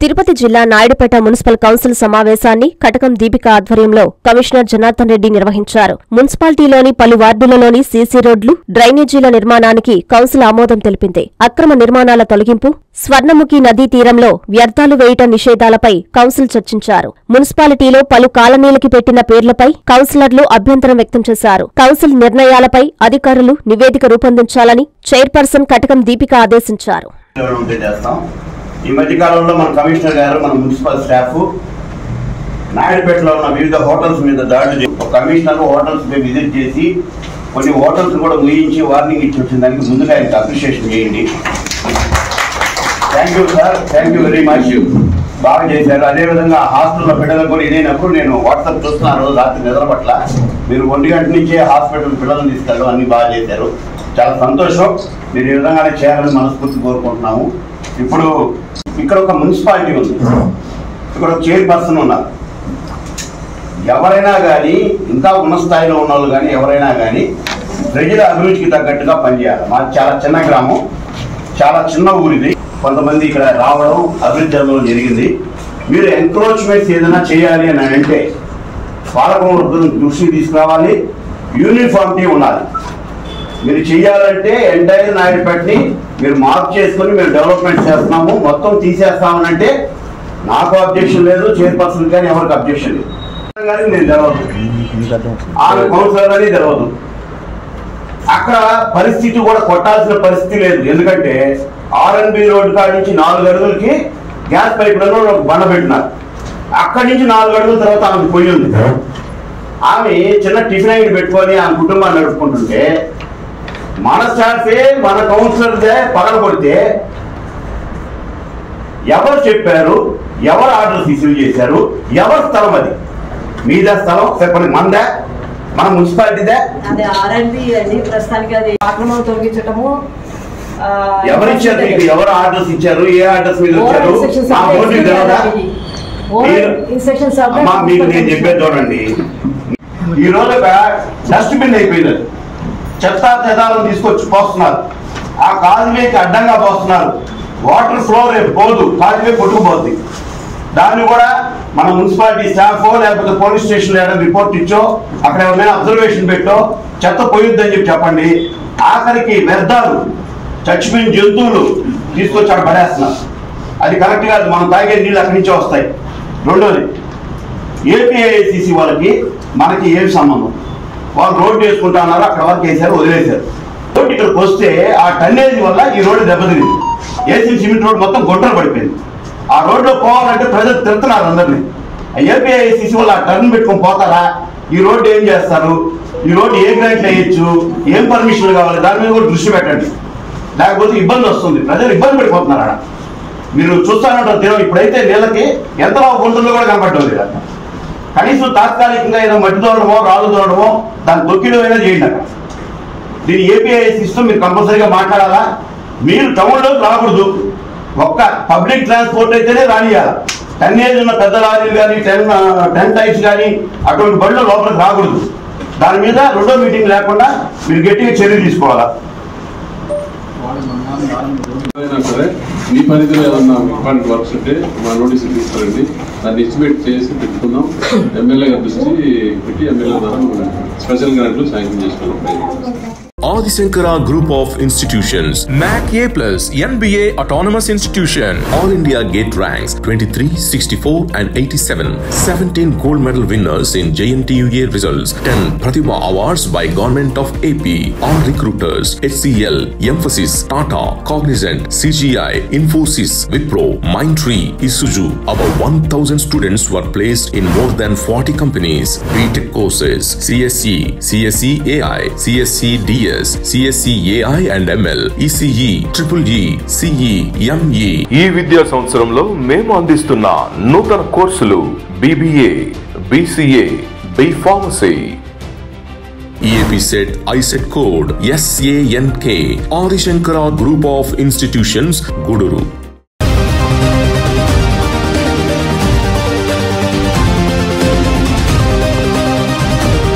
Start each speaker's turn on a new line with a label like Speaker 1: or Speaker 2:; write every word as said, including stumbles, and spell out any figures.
Speaker 1: తిరుపతి జిల్లా Naidupeta municipal council సమావేశాన్ని కటకం దీపిక ఆధ్వర్యంలో కమిషనర్ జనార్దన్ రెడ్డి నిర్వహించారు. మున్సిపాలిటీలోని పలు వార్డులలోని సీసీ రోడ్లు, డ్రైనేజీల నిర్మాణానికి కౌన్సిల్ ఆమోదం తెలిపింది. అక్రమ నిర్మాణాల తొలగింపు, స్వర్ణముఖి నదీ తీరంలో వ్యర్థాలు వేయటం నిషేధాలపై కౌన్సిల్ చర్చించారు. మున్సిపాలిటీలో పలు కాలనీలకి పెట్టిన పేర్లపై కౌన్సిలర్లు అభ్యంతరం వ్యక్తం చేశారు. కౌన్సిల్ నిర్ణయాలపై అధికారులు నివేదిక రూపొందించాలని చైర్పర్సన్ కటకం దీపిక ఆదేశించారు.
Speaker 2: ఈ మధ్య కాలంలో మన కమిషనర్ గారు, మన మున్సిపల్ స్టాఫ్ నాయుడుపేటలో ఉన్న వివిధ హోటల్స్ మీద దాడులు చేసి కమిషనర్ హోటల్స్ మీద విజిట్ చేసి కొన్ని హోటల్స్ కూడా ముయించి వార్నింగ్ ఇచ్చి వచ్చిన దానికి ముందుగా ఆయనకు అప్రిషియేషన్ చేయండి. Thank you sir, thank you very much. బాగా చేశారు. అదేవిధంగా హాస్పిటల్లో పిల్లలకు కూడా ఇదైనప్పుడు నేను వాట్సాప్ చూస్తున్నాను, రాత్రి నిద్ర పట్ల మీరు ఒంటి గంట నుంచే హాస్పిటల్ పిల్లలను తీసుకెళ్ళడం అన్ని బాగా చేశారు. చాలా సంతోషం. మీరు ఈ విధంగానే చేయాలని మనస్ఫూర్తి కోరుకుంటున్నాము. ఇప్పుడు ఇక్కడ ఒక మున్సిపాలిటీ ఉంది, ఇక్కడ ఒక చైర్పర్సన్ ఉన్నారు. ఎవరైనా కానీ ఇంకా ఉన్న స్థాయిలో ఉన్న వాళ్ళు కానీ ఎవరైనా కానీ ప్రజల అభివృద్ధికి తగ్గట్టుగా పనిచేయాలి. మాది చాలా చిన్న గ్రామం, చాలా చిన్న ఊరిది. కొంతమంది ఇక్కడ రావడం అభివృద్ధి జరగడం జరిగింది. మీరు ఎంక్రోచ్మెంట్స్ ఏదైనా చేయాలి అని అంటే పాలకవర్గం దృష్టికి తీసుకురావాలి, యూనిఫామిటీ ఉండాలి. మీరు చెయ్యాలంటే ఎంటైర్ నాయుడుపేటని మీరు మార్క్ చేసుకుని మేము డెవలప్మెంట్ చేస్తున్నాము, మొత్తం తీసేస్తామని అంటే నాకు అబ్జెక్షన్ లేదు, చైర్పర్సన్ కానీ ఎవరికి అబ్జెక్షన్ లేదు. కానీ నేను తెలవదు, ఆమె కౌన్సిలర్ అని తెలవదు. అక్కడ పరిస్థితి కూడా కొట్టాల్సిన పరిస్థితి లేదు. ఎందుకంటే ఆర్ఎన్బి రోడ్డు కాడి నుంచి నాలుగు అడుగులకి గ్యాస్ పైపులను బండ పెట్టినారు. అక్కడి నుంచి నాలుగు అడుగుల తర్వాత ఆమెకు పొయ్యి ఉంది. ఆమె చిన్న టిఫిన్ ఐడి పెట్టుకొని ఆమె కుటుంబాన్ని నడుపుకుంటుంటే మన స్టాఫే మన కౌన్సిలర్దే పగల కొడితే ఎవరు చెప్పారు, ఎవరు ఆర్డర్స్ రిసీవ్ చేశారు, ఎవరి స్థలం అది? మీదే స్థలం చెప్పండి. మనదే, మన మున్సిపాలిటీదే. ఎవరిచ్చారు మీకు? ఎవరు ఆర్డర్స్ ఇచ్చారు? ఏ ఆర్డర్స్ మీద వచ్చారు? మీకు నేను చెప్పేది చూడండి, ఈ రోజు ఒక డస్ట్బిన్ అయిపోయింది. చెత్త చెదాలను తీసుకొచ్చి పోస్తున్నారు. ఆ కాలువేకి అడ్డంగా పోస్తున్నారు. వాటర్ ఫ్లో రేపు పోదు, కాలువే కొట్టుకుపోద్ది. దాన్ని కూడా మన మున్సిపాలిటీ స్టాఫ్ లేకపోతే పోలీస్ స్టేషన్లో ఏదైనా రిపోర్ట్ ఇచ్చో, అక్కడ ఏమైనా అబ్జర్వేషన్ పెట్టో చెత్త పోయిద్దని చెప్పి చెప్పండి. ఆఖరికి వ్యర్థాలు, చచ్చిపోయిన జంతువులు తీసుకొచ్చి అక్కడ పడేస్తున్నారు. అది కరెక్ట్ కాదు. మనం తాగే నీళ్ళు అక్కడి నుంచే వస్తాయి. రెండోది, ఏపీఐసిసి వాళ్ళకి మనకి ఏం సంబంధం? వాళ్ళు రోడ్డు వేసుకుంటా ఉన్నారు, అక్కడ వరకు వేసారు, వదిలేశారు. రోడ్డు ఇక్కడికి వస్తే ఆ టన్నేజ్ వల్ల ఈ రోడ్డు దెబ్బతింది. ఏసీ సిమెంట్ రోడ్డు మొత్తం గుంటలు పడిపోయింది. ఆ రోడ్లో పోవాలంటే ప్రజలు తిరుగుతున్నారు అందరినీ. ఏపీఐసిసి వాళ్ళు ఆ టర్న్ పెట్టుకొని పోతారా? ఈ రోడ్డు ఏం చేస్తారు? ఈ రోడ్డు ఏ గ్రాంట్లు వేయచ్చు, ఏం పర్మిషన్లు కావాలి, దాని మీద కూడా దృష్టి పెట్టండి. లేకపోతే ఇబ్బంది వస్తుంది, ప్రజలు ఇబ్బంది పడిపోతున్నారు. అక్కడ మీరు చూస్తానంటారు దినం. ఇప్పుడైతే నీళ్ళకి ఎంత గుంటల్లో కూడా కనపడటం లేదు. కనీసం తాత్కాలికంగా ఏదో మట్టి తోడమో రాళ్ళు తోడమో దాన్ని తొక్కిడం అయినా చేయండి. అక్కడ దీన్ని ఏపీఐసిస్తో మీరు కంపల్సరీగా మాట్లాడాలా. మీరు టౌన్లోకి రాకూడదు. ఒక్క పబ్లిక్ ట్రాన్స్పోర్ట్ అయితేనే రానియాలి. టన్నేజ్ ఉన్న పెద్ద లారీలు కానీ టెన్ టెన్ టైప్స్ కానీ అటువంటి బళ్ళు లోపలికి రాకూడదు. దాని మీద రెండో మీటింగ్ లేకుండా మీరు గట్టిగా చర్య తీసుకోవాలా.
Speaker 3: సరే, మీ పరిధిలో ఏమన్నా ఇంపార్టెంట్ వర్క్స్ ఉంటే మా నోటీసులు తీసుకురండి. దాన్ని ఎస్టిమేట్ చేసి పెట్టుకుందాం. ఎమ్మెల్యే గారి దృష్టి పెట్టి ఎమ్మెల్యే ద్వారా స్పెషల్ గ్రాంట్లు శాంక్షన్ చేసుకున్నాం.
Speaker 4: Adi Shankara Group of Institutions, M A C A plus, N B A Autonomous Institution, All India Gate ranks twenty-three, sixty-four and eighty-seven, seventeen gold medal winners in J N T U A results, ten Pratibha Awards by Government of A P, all recruiters, H C L, Emphasis, Tata, Cognizant, C G I, Infosys, Wipro, Mindtree, Isuzu. About one thousand students were placed in more than forty companies. B Tech courses, C S E, C S E A I, C S E D S, C S E A I and M L, E C E, Triple E, C E, M E. ఈ విద్యా సంవత్సరంలో మేము అందిస్తున్న నూతన కోర్సులు B B A, B C A, B Pharmacy. E A P set I set code S A N K. Adi Shankara Group of Institutions, Guduru.